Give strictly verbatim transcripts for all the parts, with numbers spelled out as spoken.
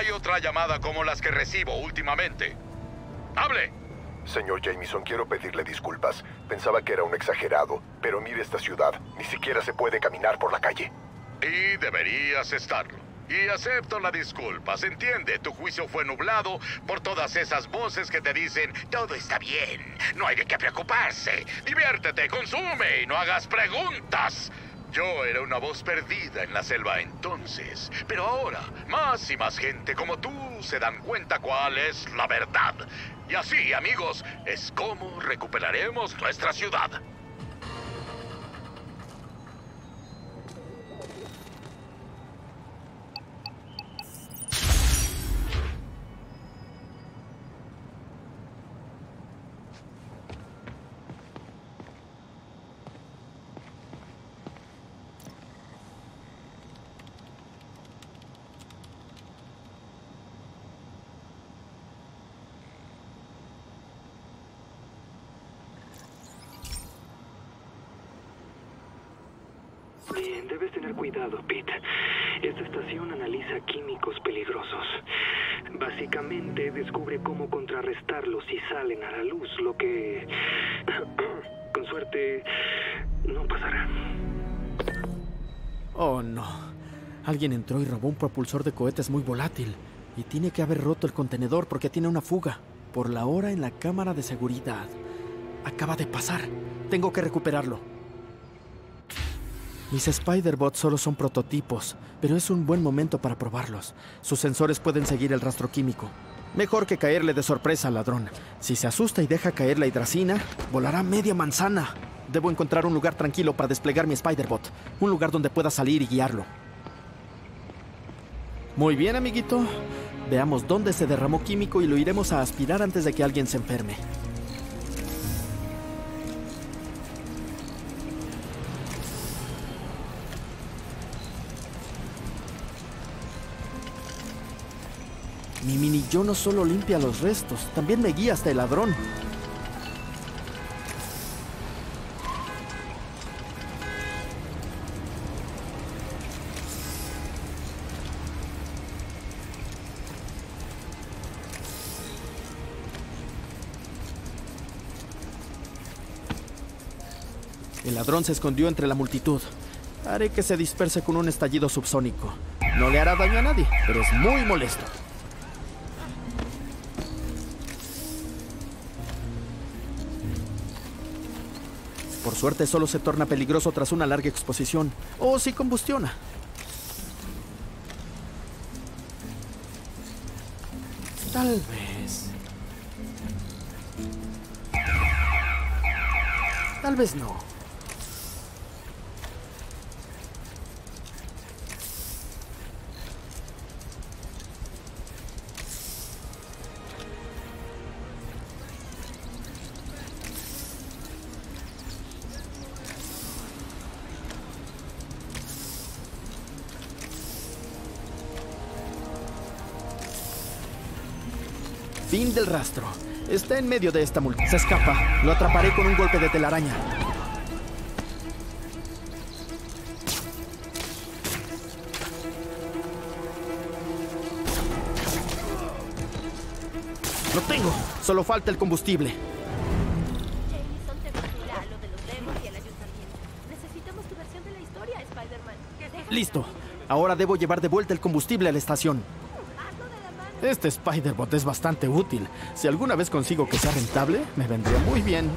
hay otra llamada como las que recibo últimamente. ¡Hable! Señor Jameson, quiero pedirle disculpas. Pensaba que era un exagerado, pero mire esta ciudad. Ni siquiera se puede caminar por la calle. Y deberías estarlo. Y acepto la disculpa. ¿Se entiende? Tu juicio fue nublado por todas esas voces que te dicen todo está bien, no hay de qué preocuparse, diviértete, consume y no hagas preguntas. Yo era una voz perdida en la selva entonces, pero ahora más y más gente como tú se dan cuenta cuál es la verdad. Y así, amigos, es como recuperaremos nuestra ciudad. Bien, debes tener cuidado, Pete. Esta estación analiza químicos peligrosos. Básicamente descubre cómo contrarrestarlos si salen a la luz, lo que, con suerte, no pasará. Oh, no. Alguien entró y robó un propulsor de cohetes muy volátil. Y tiene que haber roto el contenedor porque tiene una fuga. Por la hora en la cámara de seguridad. Acaba de pasar. Tengo que recuperarlo. Mis Spider-Bots solo son prototipos, pero es un buen momento para probarlos. Sus sensores pueden seguir el rastro químico. Mejor que caerle de sorpresa al ladrón. Si se asusta y deja caer la hidracina, volará media manzana. Debo encontrar un lugar tranquilo para desplegar mi Spider-Bot. Un lugar donde pueda salir y guiarlo. Muy bien, amiguito. Veamos dónde se derramó químico y lo iremos a aspirar antes de que alguien se enferme. Mi mini yo no solo limpia los restos, también me guía hasta el ladrón. El ladrón se escondió entre la multitud. Haré que se disperse con un estallido subsónico. No le hará daño a nadie, pero es muy molesto. Por suerte solo se torna peligroso tras una larga exposición, o si combustiona. Tal vez. Tal vez no. Fin del rastro. Está en medio de esta multitud. Se escapa. Lo atraparé con un golpe de telaraña. Lo tengo. Solo falta el combustible. Jameson te vigila lo de los demos y el ayuntamiento. Necesitamos tu versión de la historia, Spider-Man. Listo. Ahora debo llevar de vuelta el combustible a la estación. Este Spider-Bot es bastante útil. Si alguna vez consigo que sea rentable, me vendría muy bien.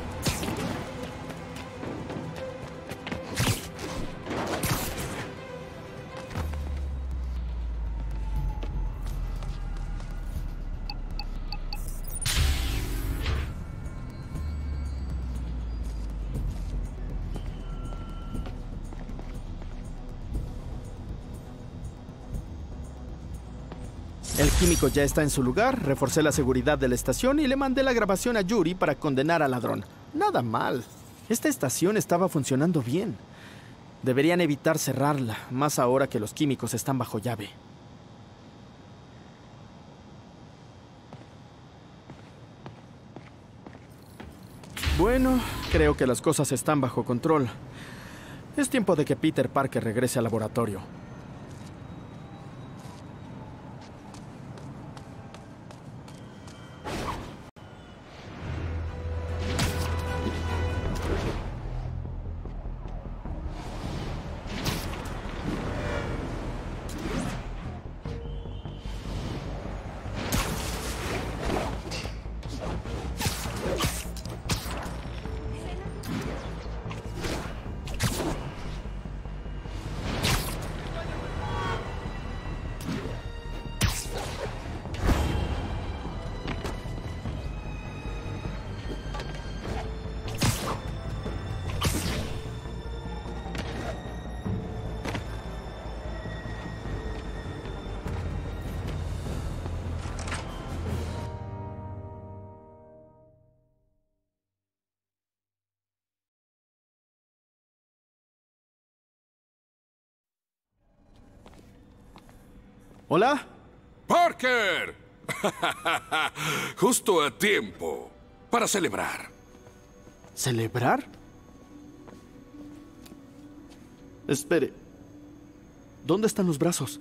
El químico ya está en su lugar, reforcé la seguridad de la estación y le mandé la grabación a Yuri para condenar al ladrón. Nada mal. Esta estación estaba funcionando bien. Deberían evitar cerrarla, más ahora que los químicos están bajo llave. Bueno, creo que las cosas están bajo control. Es tiempo de que Peter Parker regrese al laboratorio. ¿Hola? ¡Parker! Justo a tiempo. Para celebrar. ¿Celebrar? Espere. ¿Dónde están los brazos?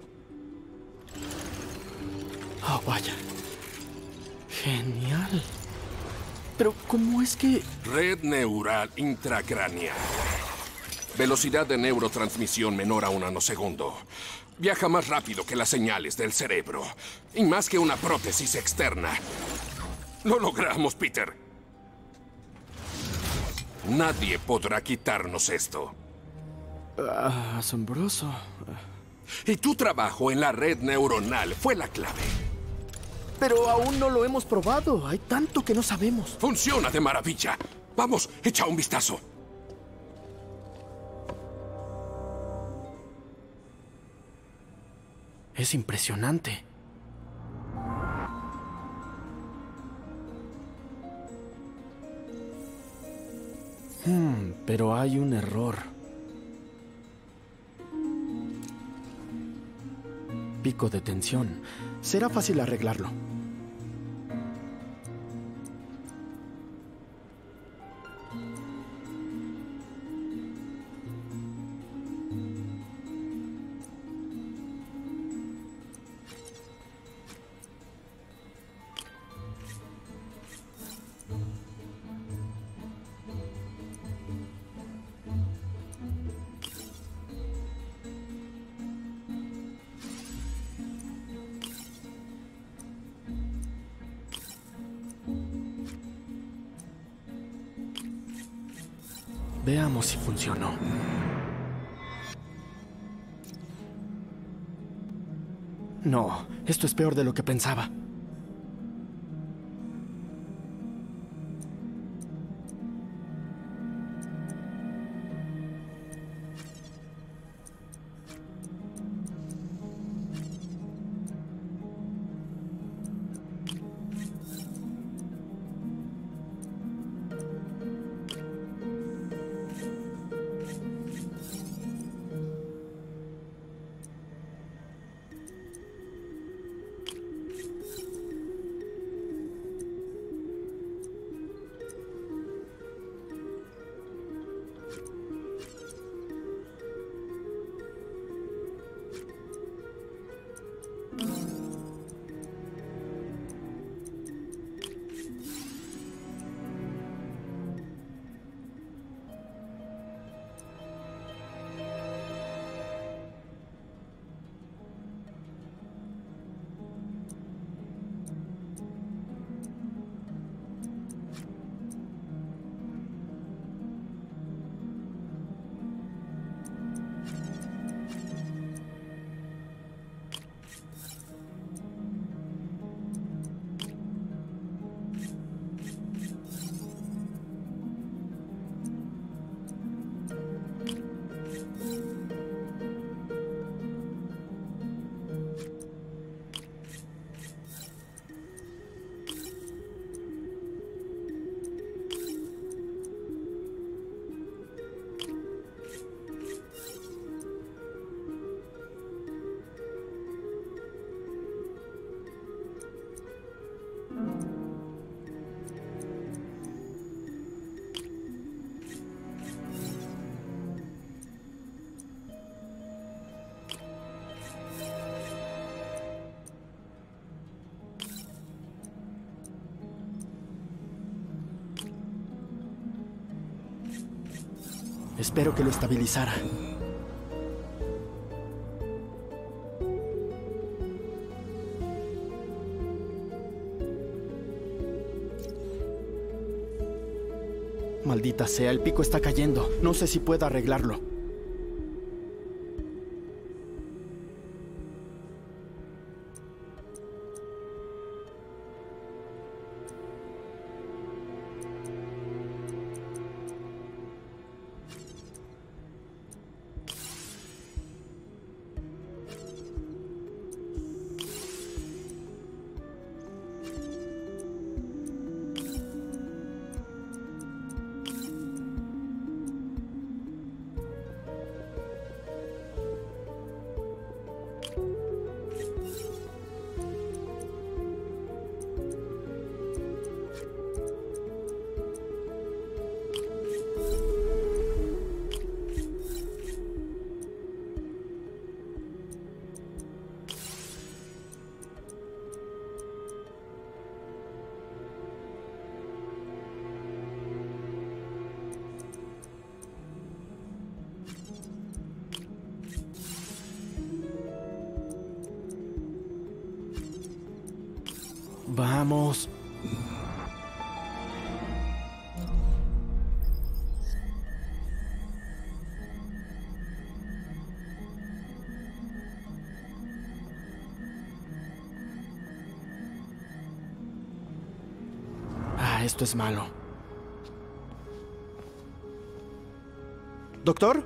Oh, vaya. Genial. Pero, ¿cómo es que...? Red neural intracraneal. Velocidad de neurotransmisión menor a un nanosegundo. Viaja más rápido que las señales del cerebro. Y más que una prótesis externa. Lo logramos, Peter. Nadie podrá quitarnos esto. Ah, asombroso. Y tu trabajo en la red neuronal fue la clave. Pero aún no lo hemos probado. Hay tanto que no sabemos. Funciona de maravilla. Vamos, echa un vistazo. Es impresionante. Hmm, pero hay un error. Pico de tensión. Será fácil arreglarlo. Veamos si funcionó. No, esto es peor de lo que pensaba. Espero que lo estabilizara. Maldita sea, el pico está cayendo. No sé si puedo arreglarlo. Vamos. Ah, esto es malo. ¿Doctor?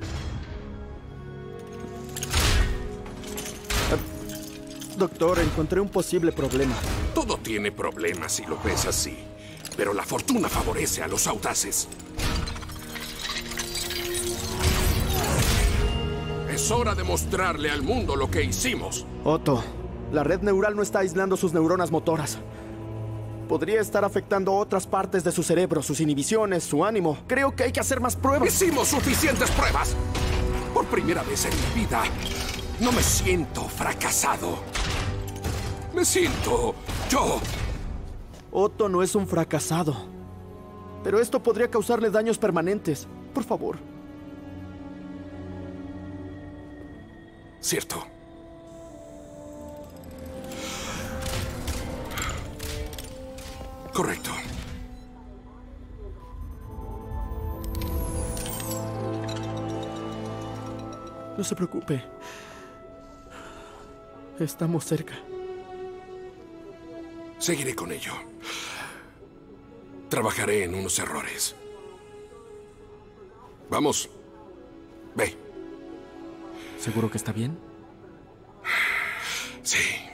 Uh, doctor, encontré un posible problema. Todo tiene problemas si lo ves así. Pero la fortuna favorece a los audaces. Es hora de mostrarle al mundo lo que hicimos. Otto, la red neural no está aislando sus neuronas motoras. Podría estar afectando otras partes de su cerebro, sus inhibiciones, su ánimo. Creo que hay que hacer más pruebas. Hicimos suficientes pruebas. Por primera vez en mi vida, no me siento fracasado. Me siento yo. Otto no es un fracasado. Pero esto podría causarle daños permanentes. Por favor. Cierto. Correcto. No se preocupe. Estamos cerca. Seguiré con ello. Trabajaré en unos errores. Vamos. Ve. ¿Seguro que está bien? Sí.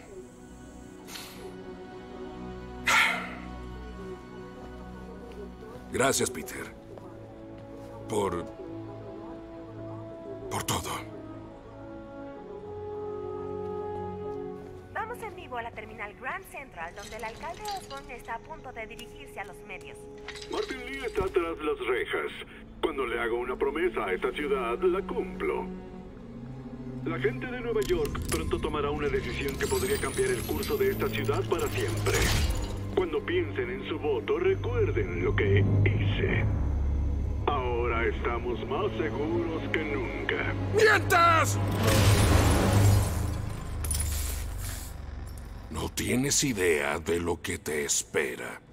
Gracias, Peter. Por... por todo. Vamos en vivo a la terminal Grand Central, donde el alcalde Osborn está a punto de dirigirse a los medios. Martin Lee está tras las rejas. Cuando le hago una promesa a esta ciudad, la cumplo. La gente de Nueva York pronto tomará una decisión que podría cambiar el curso de esta ciudad para siempre. Cuando piensen en su voto, recuerden lo que hice. Ahora estamos más seguros que nunca. ¡Mientas! No tienes idea de lo que te espera.